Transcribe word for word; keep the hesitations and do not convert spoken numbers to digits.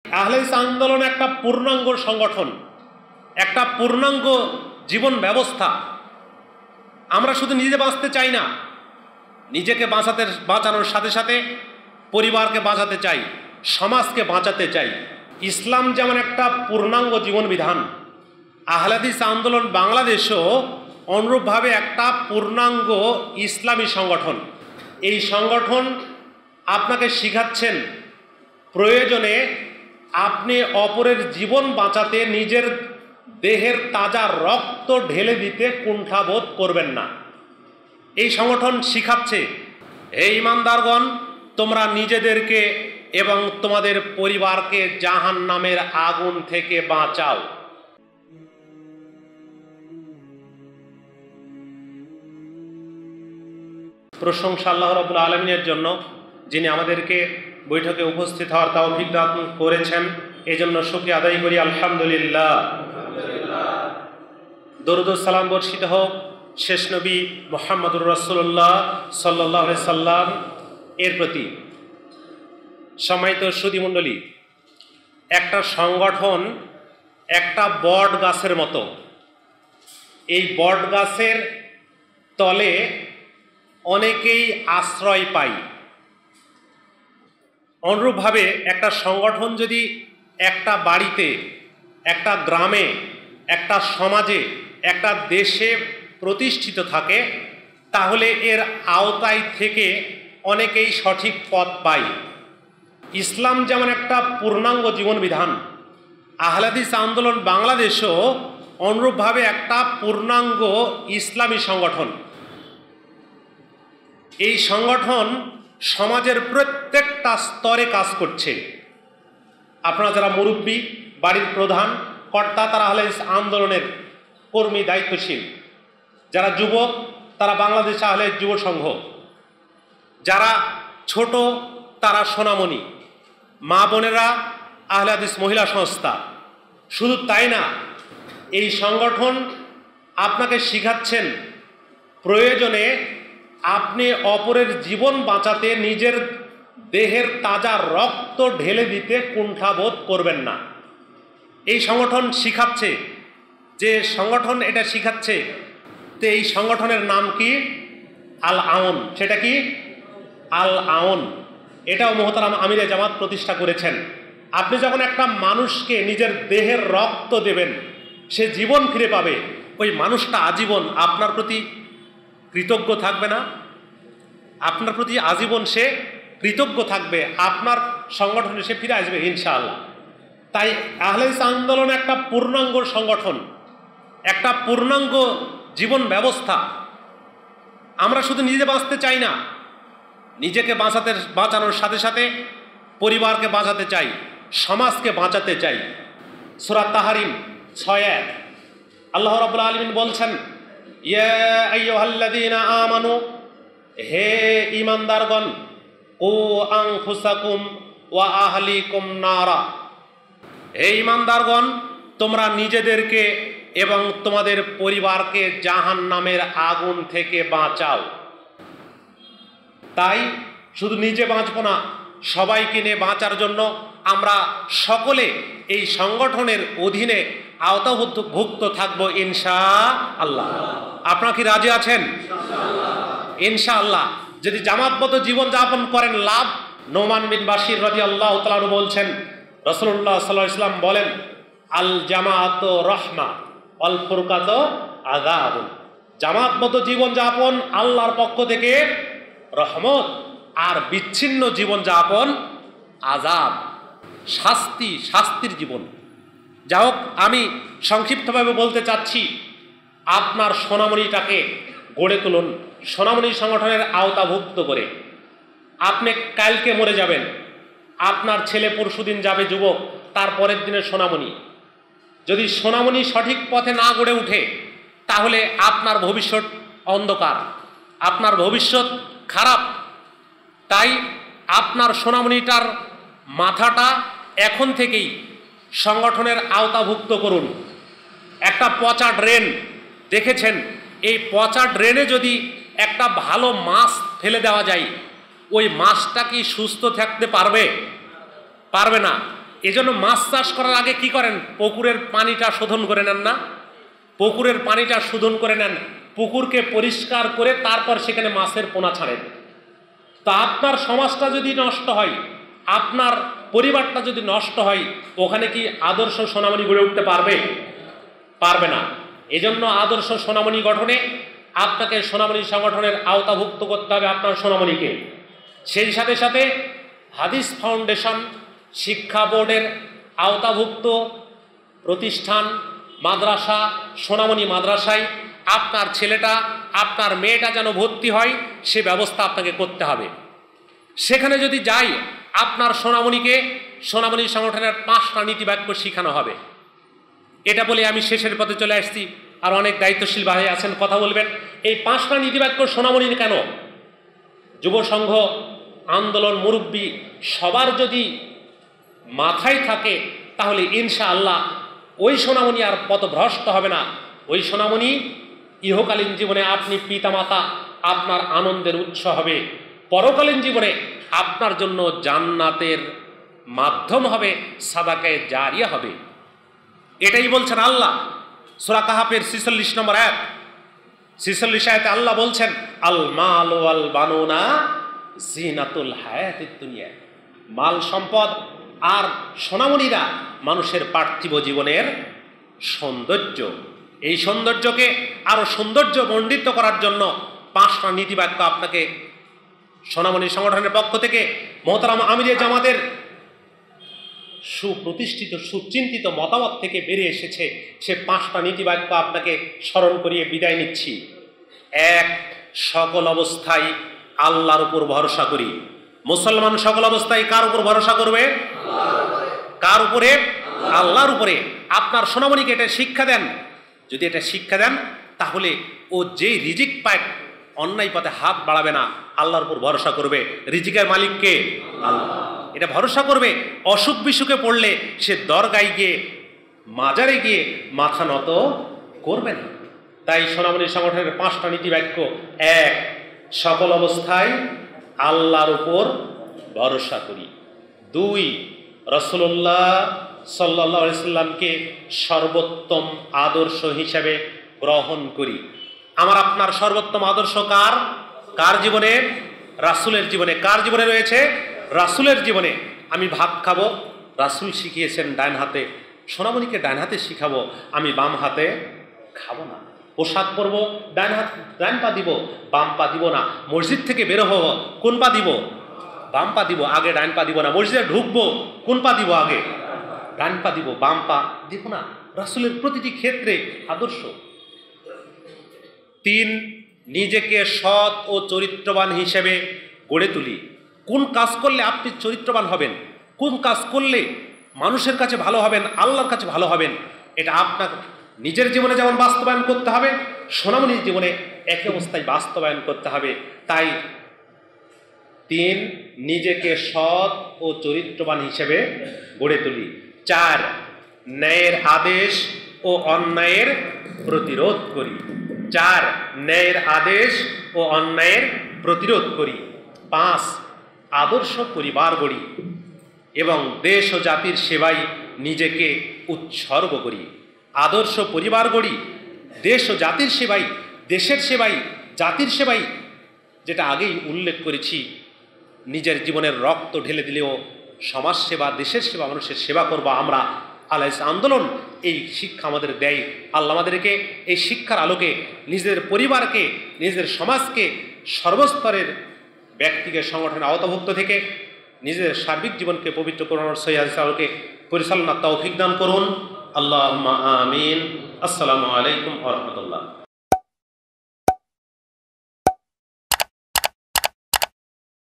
আহলে হাদিস আন্দোলন একটা পূর্ণাঙ্গ সংগঠন, একটা পূর্ণাঙ্গ জীবন ব্যবস্থা। আমরা শুধু নিজে বাঁচতে চাই না, নিজেকে বাঁচাতে বাঁচানোর সাথে সাথে পরিবারকে বাঁচাতে চাই, সমাজকে বাঁচাতে চাই। ইসলাম যেমন একটা পূর্ণাঙ্গ জীবন বিধান, আহলে হাদিস আন্দোলন বাংলাদেশও অনুরূপভাবে একটা পূর্ণাঙ্গ ইসলামী সংগঠন। এই সংগঠন আপনাকে শিখাচ্ছেন প্রয়োজনে আপনি অপরের জীবন বাঁচাতে নিজের দেহের তাজা রক্ত ঢেলে দিতে কুণ্ঠাবোধ করবেন না। এই সংগঠন শিখাচ্ছে, হে ঈমানদারগণ, তোমরা নিজেদেরকে এবং তোমাদের পরিবারকে জাহান্নামের আগুন থেকে বাঁচাও। প্রশংসা আল্লাহ রাব্বুল আলামিনের জন্য, যিনি আমাদেরকে বৈঠকে উপস্থিত হওয়ার তৌফিক দান করেছেন। এজন্য শুকরিয়া আদায় করি, আলহামদুলিল্লাহ। দরুদ ও সালাম বর্ষিত হোক শেষ নবী মুহাম্মদুর রাসূলুল্লাহ সাল্লাল্লাহু আলাইহি সাল্লাম এর প্রতি। সম্মানিত সুধীমণ্ডলী, একটা সংগঠন একটা বট গাছের মতো। এই বট গাছের তলে অনেকেই আশ্রয় পায়। অনুরূপভাবে একটা সংগঠন যদি একটা বাড়িতে, একটা গ্রামে, একটা সমাজে, একটা দেশে প্রতিষ্ঠিত থাকে, তাহলে এর আওতায় থেকে অনেকেই সঠিক পথ পায়। ইসলাম যেমন একটা পূর্ণাঙ্গ জীবন বিধান, আহলে হাদিস আন্দোলন বাংলাদেশও অনুরূপভাবে একটা পূর্ণাঙ্গ ইসলামী সংগঠন। এই সংগঠন সমাজের প্রত্যেকটা স্তরে কাজ করছে। আপনারা যারা মুরব্বী, বাড়ির প্রধান, কর্তা, তারা আহলে হাদিস আন্দোলনের কর্মী, দায়িত্বশীল। যারা যুবক, তারা বাংলাদেশ আহলে হাদিস যুব সংঘ। যারা ছোট, তারা সোনামণি। মা বোনেরা, আহলে হাদিস মহিলা সংস্থা। শুধু তাই না, এই সংগঠন আপনাকে শিখাচ্ছেন প্রয়োজনে আপনি অপরের জীবন বাঁচাতে নিজের দেহের তাজা রক্ত ঢেলে দিতে কুণ্ঠাবোধ করবেন না। এই সংগঠন শিখাচ্ছে, যে সংগঠন এটা শিখাচ্ছে, তো এই সংগঠনের নাম কি? আল আউন। সেটা কি? আল আউন। এটাও মোহতারাম আমিরে জামাত প্রতিষ্ঠা করেছেন। আপনি যখন একটা মানুষকে নিজের দেহের রক্ত দেবেন, সে জীবন ফিরে পাবে, ওই মানুষটা আজীবন আপনার প্রতি কৃতজ্ঞ থাকবে না? আপনার প্রতি আজীবন সে কৃতজ্ঞ থাকবে, আপনার সংগঠনে সে ফিরে আসবে ইনশাআল্লাহ। তাই আহলে হাদিস আন্দোলন একটা পূর্ণাঙ্গ সংগঠন, একটা পূর্ণাঙ্গ জীবন ব্যবস্থা। আমরা শুধু নিজে বাঁচতে চাই না, নিজেকে বাঁচাতে বাঁচানোর সাথে সাথে পরিবারকে বাঁচাতে চাই, সমাজকে বাঁচাতে চাই। সূরা তাহরিম ছয় এক আল্লাহ রাব্বুল আলামিন বলছেন, ইয়া আইয়ুহাল্লাযীনা আমানু, হে ঈমানদারগণ, কু আনফুসাকুম ওয়া আহলিকুম নারা, হে ঈমানদারগণ, তোমরা নিজেদেরকে এবং তোমাদের পরিবারকে জাহান্নামের আগুন থেকে বাঁচাও। তাই শুধু নিজে বাঁচবো না, সবাইকে নিয়ে বাঁচার জন্য আমরা সকলে এই সংগঠনের অধীনে আওতাভুক্ত থাকবো ইনশাআল্লাহ। আপনারা কি রাজি আছেন? ইনশাআল্লাহ। যদি জামাতবদ্ধ জীবন যাপন করেন লাভ। নোমান বিন বাশির রাদিয়াল্লাহু তাআলা আনহু বলছেন, রাসূলুল্লাহ সাল্লাল্লাহু আলাইহি ওয়াসাল্লাম বলেন, আল জামাআত রাহমা ওয়াল ফুরকাত আযাব। জামাতবদ্ধ জীবন যাপন আল্লাহর পক্ষ থেকে রহমত, আর বিচ্ছিন্ন জীবন যাপন আযাব, শাস্তি, শাস্তির জীবন। যাই হোক, আমি সংক্ষিপ্তভাবে বলতে চাচ্ছি, আপনার সোনামণিটাকে গড়ে তুলুন সোনামণি সংগঠনের আওতাভুক্ত করে। আপনি কালকে মরে যাবেন, আপনার ছেলে পরশুদিন যাবে যুবক, তার পরের দিনের সোনামণি। যদি সোনামণি সঠিক পথে না গড়ে উঠে, তাহলে আপনার ভবিষ্যৎ অন্ধকার, আপনার ভবিষ্যৎ খারাপ। তাই আপনার সোনামণিটার মাথাটা এখন থেকেই সংগঠনের আওতাভুক্ত করুন। একটা পচা ড্রেন দেখেছেন, এই পচা ড্রেনে যদি একটা ভালো মাছ ফেলে দেওয়া যায়, ওই মাছটা কি সুস্থ থাকতে পারবে? পারবে না। এজন্য মাছ চাষ করার আগে কি করেন? পুকুরের পানিটা শোধন করে নেন না? পুকুরের পানিটা শোধন করে নেন, পুকুরকে পরিষ্কার করে তারপর সেখানে মাছের পোনা ছাড়েন। তা আপনার সমাজটা যদি নষ্ট হয়, আপনার পরিবারটা যদি নষ্ট হয়, ওখানে কি আদর্শ সোনামণি গড়ে উঠতে পারবে? পারবে না। এজন্য আদর্শ সোনামণি গঠনে আপনাকে সোনামণি সংগঠনের আওতাভুক্ত করতে হবে আপনার সোনামণিকে। সেই সাথে সাথে হাদিস ফাউন্ডেশন শিক্ষা বোর্ডের আওতাভুক্ত প্রতিষ্ঠান মাদ্রাসা, সোনামণি মাদ্রাসায় আপনার ছেলেটা, আপনার মেয়েটা যেন ভর্তি হয়, সে ব্যবস্থা আপনাকে করতে হবে। সেখানে যদি যাই, আপনার সোনামণিকে সোনামণি সংগঠনের পাঁচটা নীতিবাক্য শেখানো হবে। এটা বলে আমি শেষের পথে চলে আসছি। আর অনেক দায়িত্বশীল ভাই আছেন, কথা বলবেন। এই পাঁচটা নীতিবাক্য সোনামণির কেন? যুব সংঘ, আন্দোলন, মুরব্বী সবার যদি মাথায় থাকে, তাহলে ইনশাআল্লাহ ওই সোনামণি আর পথভ্রষ্ট হবে না। ওই সোনামণি ইহকালীন জীবনে আপনি পিতামাতা, আপনার আনন্দের উৎস হবে। পরকালীন জীবনে আপনার জন্য জান্নাতের মাধ্যম হবে, সাদাকায়ে জারিয়া হবে। এটাই বলছেন আল্লাহ সূরা কাহাফের ছেচল্লিশ নম্বর আয়াত। ছেচল্লিশ আয়াতে আল্লাহ বলছেন, আল মাল ওয়াল বানুনা জিনাতুল হায়াতিদ দুনিয়া। মাল সম্পদ আর সোনামণিরা মানুষের পার্থিব জীবনের সৌন্দর্য। এই সৌন্দর্যকে আরো সৌন্দর্য মণ্ডিত করার জন্য পাঁচটা নীতিবাক্য আপনাকে সোনামণি সংগঠনের পক্ষ থেকে মোহতারাম আমিরে জামাতের সুপ্রতিষ্ঠিত সুচিন্তিত মতামত থেকে বেরিয়ে এসেছে। সে পাঁচটা নীতিবাক্য আপনাকে স্মরণ করিয়ে বিদায় নিচ্ছি। এক, সকল অবস্থায় আল্লাহর উপর ভরসা করি। মুসলমান সকল অবস্থায় কার উপর ভরসা করবে? কার উপরে? আল্লাহর উপরে। আপনার সোনামণিকে এটা শিক্ষা দেন। যদি এটা শিক্ষা দেন, তাহলে ও যেই রিজিক পায় অন্যায় পথে হাত বাড়াবে না, আল্লাহর উপর ভরসা করবে। রিজিকের মালিককে আল্লাহ, এটা ভরসা করবে। অসুখ বিসুখে পড়লে সে দরগায় গিয়ে, মাজারে গিয়ে মাথা নত করবে না। তাই সোনামণি সংগঠনের পাঁচটা নীতিবাক্য: এক, সকল অবস্থায় আল্লাহর উপর ভরসা করি। দুই, রাসূলুল্লাহ সাল্লাল্লাহু আলাইহি সাল্লামকে সর্বোত্তম আদর্শ হিসাবে গ্রহণ করি। আমার আপনার সর্বোত্তম আদর্শ কার? কার জীবনে? রাসূলের জীবনে। কার জীবনে রয়েছে? রাসূলের জীবনে। আমি ভাত খাবো, রাসূল শিখিয়েছেন ডান হাতে, সোনামণিকে ডান হাতে শিখাবো, আমি বাম হাতে খাবো না। পোশাক পরবো, ডান হাত ডান পা দিব, বাম পা দিব না। মসজিদ থেকে বের হব, কোন পা দিব? বাম পা দিব, আগে ডান পা দিব না। মসজিদে ঢুকবো, কোন পা দিব? আগে ডান পা দিব, বাম পা দিব না। রাসূলের প্রতিটি ক্ষেত্রে আদর্শ। তিন, নিজেকে সৎ ও চরিত্রবান হিসেবে গড়ে তুলি। কোন কাজ করলে আপনি চরিত্রবান হবেন, কোন কাজ করলে মানুষের কাছে ভালো হবেন, আল্লাহর কাছে ভালো হবেন, এটা আপনার নিজের জীবনে যেমন বাস্তবায়ন করতে হবে, সোনামণির জীবনে একই অবস্থায় বাস্তবায়ন করতে হবে। তাই তিন, নিজেকে সৎ ও চরিত্রবান হিসেবে গড়ে তুলি। চার, ন্যায়ের আদেশ ও অন্যায়ের প্রতিরোধ করি। চার, ন্যায়ের আদেশ ও অন্যায়ের প্রতিরোধ করি। পাঁচ, আদর্শ পরিবার গড়ি এবং দেশ ও জাতির সেবায় নিজেকে উৎসর্গ করি। আদর্শ পরিবার গড়ি, দেশ ও জাতির সেবায়, দেশের সেবায়, জাতির সেবায়, যেটা আগেই উল্লেখ করেছি, নিজের জীবনের রক্ত ঢেলে দিলেও সমাজ সেবা, দেশের সেবা, মানুষের সেবা করবো আমরা। আল্লাহ আন্দোলন এই শিক্ষা আমাদের দেয়। আল্লাহ আমাদেরকে এই শিক্ষার আলোকে নিজের পরিবারকে, নিজের সমাজকে, সর্বস্তরের ব্যক্তিকে সংগঠনের আওতাভুক্ত থেকে নিজের সার্বিক জীবনকে পবিত্র করানোর সহিহ হাদিসের আলোকে পরিচালনার তৌফিক দান করুন। আল্লাহুম্মা আমিন। আসসালামু আলাইকুম ওয়া রাহমাতুল্লাহ।